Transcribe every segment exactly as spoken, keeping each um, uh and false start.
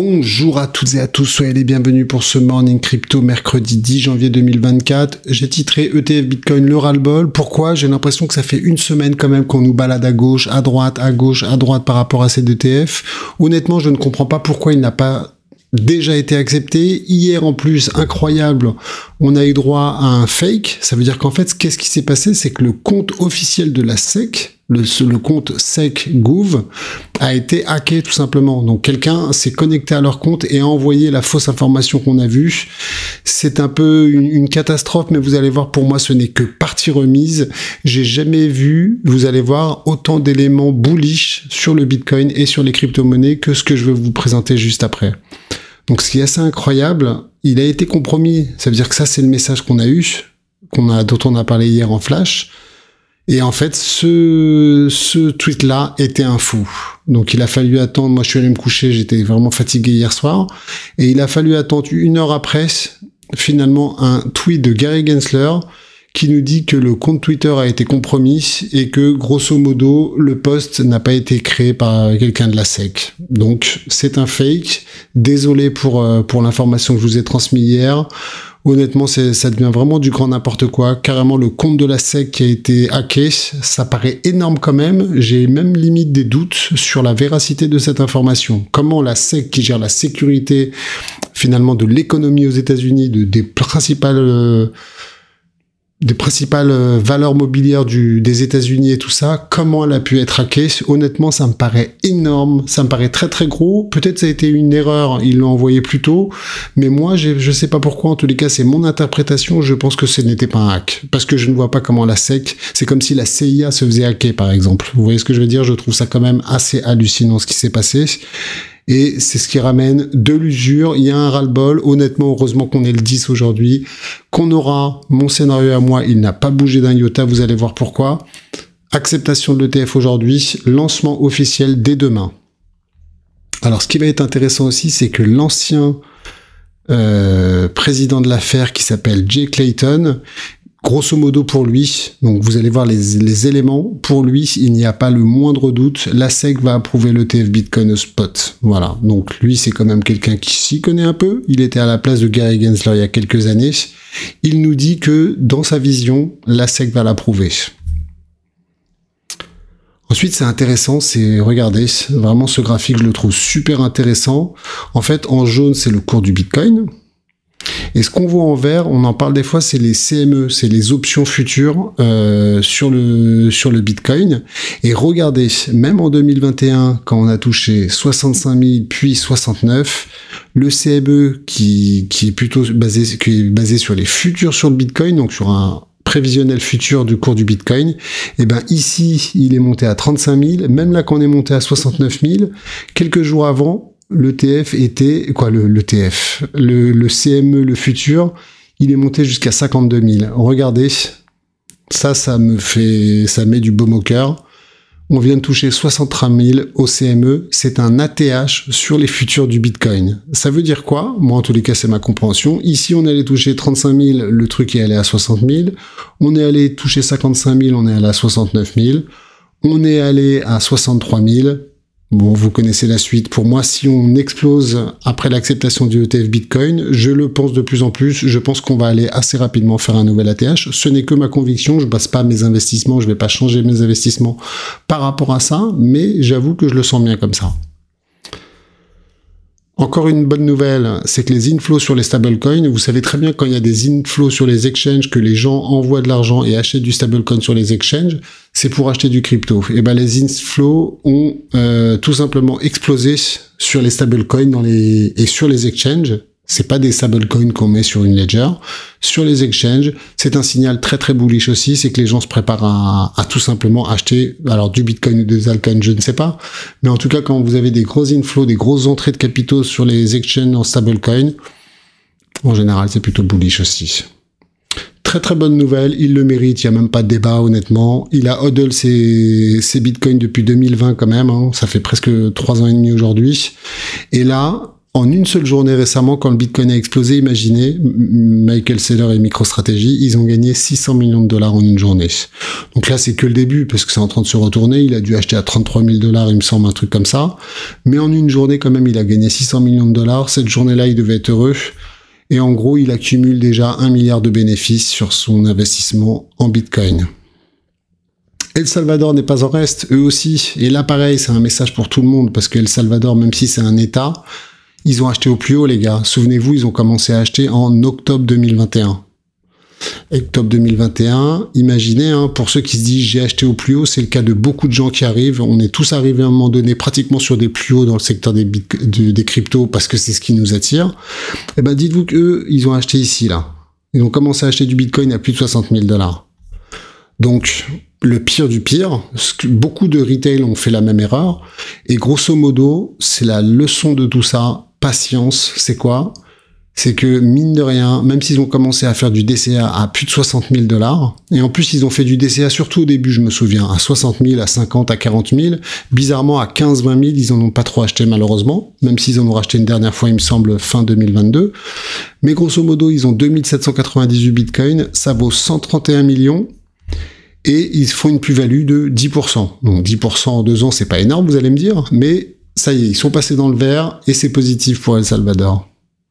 Bonjour à toutes et à tous, soyez les bienvenus pour ce Morning Crypto mercredi dix janvier deux mille vingt-quatre. J'ai titré E T F Bitcoin le ras-le-bol. Pourquoi? J'ai l'impression que ça fait une semaine quand même qu'on nous balade à gauche, à droite, à gauche, à droite par rapport à ces E T F. Honnêtement, je ne comprends pas pourquoi il n'a pas déjà été accepté. Hier en plus, incroyable, on a eu droit à un fake. Ça veut dire qu'en fait, qu'est-ce qui s'est passé? C'est que le compte officiel de la S E C, le, le compte S E C Gouv, a été hacké tout simplement. Donc quelqu'un s'est connecté à leur compte et a envoyé la fausse information qu'on a vue. C'est un peu une, une catastrophe, mais vous allez voir, pour moi, ce n'est que partie remise. J'ai jamais vu, vous allez voir, autant d'éléments bullish sur le Bitcoin et sur les crypto-monnaies que ce que je vais vous présenter juste après. Donc ce qui est assez incroyable, il a été compromis. Ça veut dire que ça, c'est le message qu'on a eu, qu'on a, dont on a parlé hier en flash. Et en fait, ce, ce tweet-là était un fou. Donc il a fallu attendre, moi je suis allé me coucher, j'étais vraiment fatigué hier soir, et il a fallu attendre une heure après, finalement, un tweet de Gary Gensler qui nous dit que le compte Twitter a été compromis et que, grosso modo, le post n'a pas été créé par quelqu'un de la S E C. Donc, c'est un fake. Désolé pour, euh, pour l'information que je vous ai transmise hier. Honnêtement, c'est, ça devient vraiment du grand n'importe quoi. Carrément, le compte de la S E C qui a été hacké, ça paraît énorme quand même. J'ai même limite des doutes sur la véracité de cette information. Comment la S E C, qui gère la sécurité, finalement, de l'économie aux États-Unis, de, des principales... Euh, des principales valeurs mobilières du, des États-Unis et tout ça, comment elle a pu être hackée? Honnêtement, ça me paraît énorme, ça me paraît très très gros. Peut-être ça a été une erreur, ils l'ont envoyé plus tôt, mais moi, je sais pas pourquoi, en tous les cas, c'est mon interprétation, je pense que ce n'était pas un hack, parce que je ne vois pas comment la S E C, c'est comme si la C I A se faisait hacker, par exemple. Vous voyez ce que je veux dire? Je trouve ça quand même assez hallucinant ce qui s'est passé. Et c'est ce qui ramène de l'usure, il y a un ras-le-bol, honnêtement, heureusement qu'on est le dix aujourd'hui, qu'on aura mon scénario à moi, il n'a pas bougé d'un iota, vous allez voir pourquoi. Acceptation de l'E T F aujourd'hui, lancement officiel dès demain. Alors ce qui va être intéressant aussi, c'est que l'ancien euh, président de l'affaire qui s'appelle Jay Clayton, grosso modo pour lui, donc vous allez voir les, les éléments, pour lui, il n'y a pas le moindre doute, la S E C va approuver l'E T F Bitcoin au spot. Voilà, donc lui c'est quand même quelqu'un qui s'y connaît un peu, il était à la place de Gary Gensler il y a quelques années, il nous dit que dans sa vision, la S E C va l'approuver. Ensuite, c'est intéressant, c'est, regardez, vraiment ce graphique, je le trouve super intéressant. En fait, en jaune, c'est le cours du Bitcoin. Et ce qu'on voit en vert, on en parle des fois, c'est les C M E, c'est les options futures euh, sur le sur le Bitcoin. Et regardez, même en deux mille vingt et un, quand on a touché soixante-cinq mille puis soixante-neuf, le C M E qui qui est plutôt basé qui est basé sur les futurs sur le Bitcoin, donc sur un prévisionnel futur du cours du Bitcoin, et ben ici, il est monté à trente-cinq mille. Même là, quand on est monté à soixante-neuf mille, quelques jours avant, l'E T F était, quoi, le, le T F, le, le C M E, le futur, il est monté jusqu'à cinquante-deux mille. Regardez, ça, ça me fait, ça met du baume au cœur. On vient de toucher soixante-trois mille au C M E, c'est un A T H sur les futurs du Bitcoin. Ça veut dire quoi? Moi, en tous les cas, c'est ma compréhension. Ici, on est allé toucher trente-cinq mille, le truc est allé à soixante mille. On est allé toucher cinquante-cinq mille, on est allé à soixante-neuf mille. On est allé à soixante-trois mille. Bon, vous connaissez la suite. Pour moi, si on explose après l'acceptation du E T F Bitcoin, je le pense de plus en plus, je pense qu'on va aller assez rapidement faire un nouvel A T H. Ce n'est que ma conviction, je base pas mes investissements, je vais pas changer mes investissements par rapport à ça, mais j'avoue que je le sens bien comme ça. Encore une bonne nouvelle, c'est que les inflows sur les stablecoins, vous savez très bien quand il y a des inflows sur les exchanges, que les gens envoient de l'argent et achètent du stablecoin sur les exchanges, c'est pour acheter du crypto. Et ben les inflows ont euh, tout simplement explosé sur les stablecoins dans les et sur les exchanges. C'est pas des stablecoins qu'on met sur une ledger. Sur les exchanges, c'est un signal très très bullish aussi, c'est que les gens se préparent à, à tout simplement acheter, alors du Bitcoin ou des altcoins, je ne sais pas, mais en tout cas quand vous avez des gros inflows, des grosses entrées de capitaux sur les exchanges en stablecoin, en général c'est plutôt bullish aussi. Très très bonne nouvelle, il le mérite, il n'y a même pas de débat honnêtement. Il a hodl ses, ses bitcoins depuis deux mille vingt quand même, hein, ça fait presque trois ans et demi aujourd'hui. Et là, en une seule journée récemment, quand le Bitcoin a explosé, imaginez, Michael Saylor et MicroStrategy, ils ont gagné six cents millions de dollars en une journée. Donc là, c'est que le début, parce que c'est en train de se retourner. Il a dû acheter à trente-trois mille dollars, il me semble, un truc comme ça. Mais en une journée, quand même, il a gagné six cents millions de dollars. Cette journée-là, il devait être heureux. Et en gros, il accumule déjà un milliard de bénéfices sur son investissement en Bitcoin. El Salvador n'est pas en reste, eux aussi. Et là, pareil, c'est un message pour tout le monde, parce que El Salvador, même si c'est un État, ils ont acheté au plus haut, les gars. Souvenez-vous, ils ont commencé à acheter en octobre deux mille vingt et un. Octobre deux mille vingt et un, imaginez, hein, pour ceux qui se disent j'ai acheté au plus haut, c'est le cas de beaucoup de gens qui arrivent. On est tous arrivés à un moment donné pratiquement sur des plus hauts dans le secteur des, de, des cryptos parce que c'est ce qui nous attire. Et ben, dites-vous qu'eux, ils ont acheté ici, là. Ils ont commencé à acheter du Bitcoin à plus de soixante mille dollars. Donc, le pire du pire, ce que beaucoup de retail ont fait la même erreur. Et grosso modo, c'est la leçon de tout ça. Patience, c'est quoi? C'est que, mine de rien, même s'ils ont commencé à faire du D C A à plus de soixante mille dollars, et en plus ils ont fait du D C A surtout au début, je me souviens, à soixante mille, à cinquante, à quarante mille, bizarrement à quinze, vingt mille, ils en ont pas trop acheté malheureusement, même s'ils en ont racheté une dernière fois, il me semble, fin deux mille vingt-deux. Mais grosso modo, ils ont deux mille sept cent quatre-vingt-dix-huit bitcoins, ça vaut cent trente et un millions, et ils font une plus-value de dix pour cent. Donc dix pour cent en deux ans, c'est pas énorme, vous allez me dire, mais ça y est, ils sont passés dans le vert, et c'est positif pour El Salvador.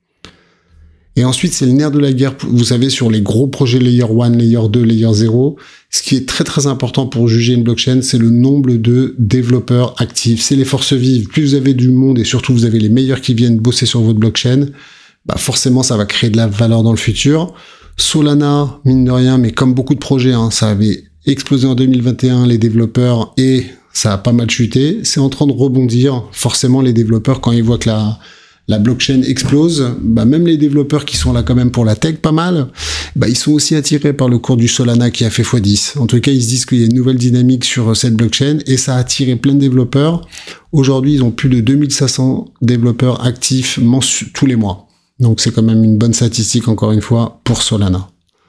Et ensuite, c'est le nerf de la guerre, vous savez, sur les gros projets Layer un, Layer deux, Layer zéro. Ce qui est très très important pour juger une blockchain, c'est le nombre de développeurs actifs. C'est les forces vives. Plus vous avez du monde et surtout vous avez les meilleurs qui viennent bosser sur votre blockchain, bah forcément ça va créer de la valeur dans le futur. Solana, mine de rien, mais comme beaucoup de projets, hein, ça avait explosé en deux mille vingt et un, les développeurs, et ça a pas mal chuté. C'est en train de rebondir. Forcément, les développeurs, quand ils voient que la... la blockchain explose, bah même les développeurs qui sont là quand même pour la tech pas mal, bah ils sont aussi attirés par le cours du Solana qui a fait fois dix. En tout cas, ils se disent qu'il y a une nouvelle dynamique sur cette blockchain et ça a attiré plein de développeurs. Aujourd'hui, ils ont plus de deux mille cinq cents développeurs actifs tous les mois. Donc c'est quand même une bonne statistique, encore une fois, pour Solana.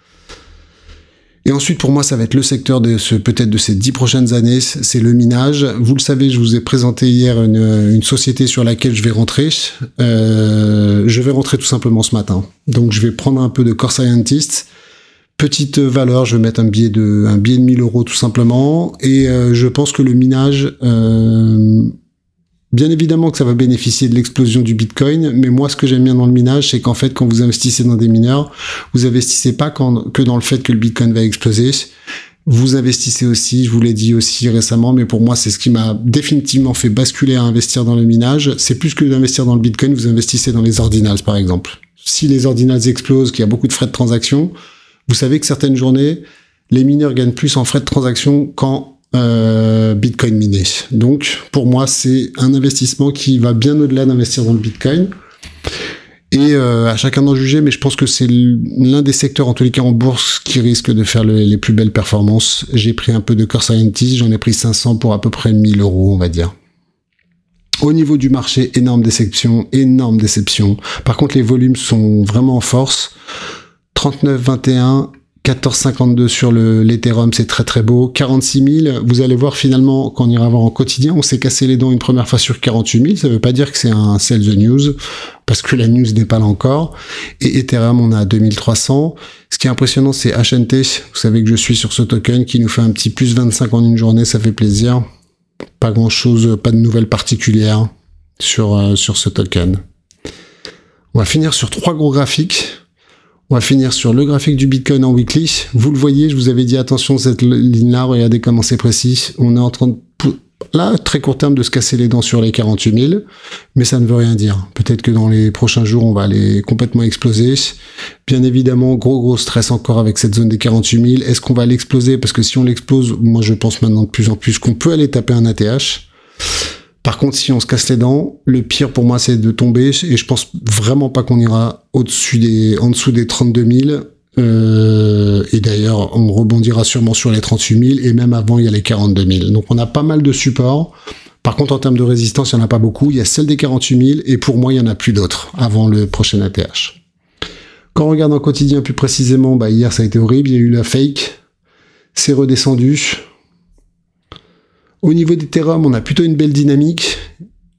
Et ensuite, pour moi, ça va être le secteur de ce, peut-être de ces dix prochaines années, c'est le minage. Vous le savez, je vous ai présenté hier une, une société sur laquelle je vais rentrer. Euh, je vais rentrer tout simplement ce matin. Donc, je vais prendre un peu de Core Scientist. Petite valeur, je vais mettre un billet de, un billet de mille euros tout simplement. Et euh, je pense que le minage... Euh, Bien évidemment que ça va bénéficier de l'explosion du Bitcoin, mais moi, ce que j'aime bien dans le minage, c'est qu'en fait, quand vous investissez dans des mineurs, vous investissez pas quand, que dans le fait que le Bitcoin va exploser. Vous investissez aussi, je vous l'ai dit aussi récemment, mais pour moi, c'est ce qui m'a définitivement fait basculer à investir dans le minage. C'est plus que d'investir dans le Bitcoin, vous investissez dans les ordinals, par exemple. Si les ordinals explosent, qu'il y a beaucoup de frais de transaction, vous savez que certaines journées, les mineurs gagnent plus en frais de transaction qu'en Euh, Bitcoin miné. Donc, pour moi, c'est un investissement qui va bien au-delà d'investir dans le Bitcoin. Et euh, à chacun d'en juger, mais je pense que c'est l'un des secteurs, en tous les cas en bourse, qui risque de faire le, les plus belles performances. J'ai pris un peu de Core Scientist, j'en ai pris cinq cents pour à peu près mille euros, on va dire. Au niveau du marché, énorme déception, énorme déception. Par contre, les volumes sont vraiment en force. trente-neuf vingt et un, quatorze cinquante-deux sur le l'Ethereum, c'est très très beau. quarante-six mille, vous allez voir finalement, quand on ira voir en quotidien, on s'est cassé les dents une première fois sur quarante-huit mille. Ça veut pas dire que c'est un sell the news, parce que la news n'est pas là encore. Et Ethereum, on a deux mille trois cents. Ce qui est impressionnant, c'est H N T. Vous savez que je suis sur ce token qui nous fait un petit plus vingt-cinq en une journée, ça fait plaisir. Pas grand chose, pas de nouvelles particulières sur, euh, sur ce token. On va finir sur trois gros graphiques. On va finir sur le graphique du Bitcoin en weekly. Vous le voyez, je vous avais dit attention cette ligne-là, regardez comment c'est précis. On est en train de, là, très court terme, de se casser les dents sur les quarante-huit mille, mais ça ne veut rien dire. Peut-être que dans les prochains jours, on va aller complètement exploser. Bien évidemment, gros gros stress encore avec cette zone des quarante-huit mille. Est-ce qu'on va l'exploser? Parce que si on l'explose, moi je pense maintenant de plus en plus qu'on peut aller taper un A T H. Par contre, si on se casse les dents, le pire pour moi, c'est de tomber, et je pense vraiment pas qu'on ira au-dessus des, en dessous des trente-deux mille, euh, et d'ailleurs, on rebondira sûrement sur les trente-huit mille, et même avant, il y a les quarante-deux mille. Donc, on a pas mal de supports. Par contre, en termes de résistance, il n'y en a pas beaucoup. Il y a celle des quarante-huit mille, et pour moi, il y en a plus d'autres avant le prochain A T H. Quand on regarde en quotidien plus précisément, bah, hier, ça a été horrible. Il y a eu la fake. C'est redescendu. Au niveau d'Ethereum, on a plutôt une belle dynamique.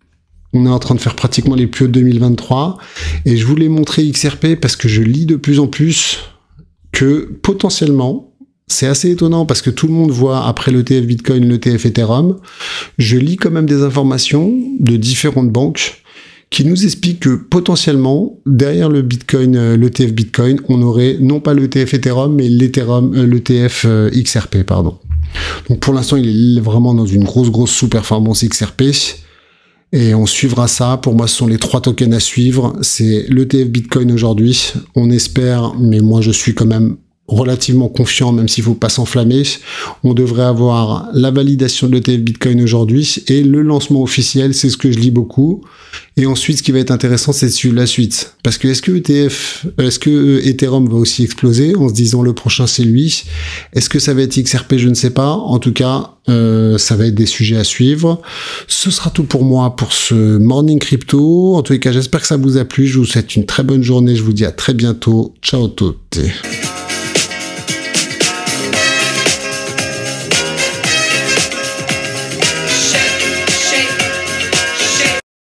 On est en train de faire pratiquement les plus hauts de deux mille vingt-trois. Et je voulais montrer X R P parce que je lis de plus en plus que potentiellement, c'est assez étonnant parce que tout le monde voit après l'E T F Bitcoin, l'E T F Ethereum. Je lis quand même des informations de différentes banques qui nous expliquent que potentiellement, derrière le Bitcoin, l'E T F Bitcoin, on aurait non pas l'E T F Ethereum, mais l'Ethereum, l'E T F X R P, pardon. Donc pour l'instant, il est vraiment dans une grosse, grosse sous-performance X R P. Et on suivra ça. Pour moi, ce sont les trois tokens à suivre. C'est l'E T F Bitcoin aujourd'hui. On espère, mais moi je suis quand même relativement confiant, même s'il faut pas s'enflammer. On devrait avoir la validation de l'E T F Bitcoin aujourd'hui et le lancement officiel, c'est ce que je lis beaucoup. Et ensuite, ce qui va être intéressant, c'est de suivre la suite. Parce que est-ce que E T F, est-ce que Ethereum va aussi exploser en se disant le prochain c'est lui? Est-ce que ça va être X R P? Je ne sais pas. En tout cas, euh, ça va être des sujets à suivre. Ce sera tout pour moi pour ce Morning Crypto. En tous les cas, j'espère que ça vous a plu. Je vous souhaite une très bonne journée. Je vous dis à très bientôt. Ciao tutti.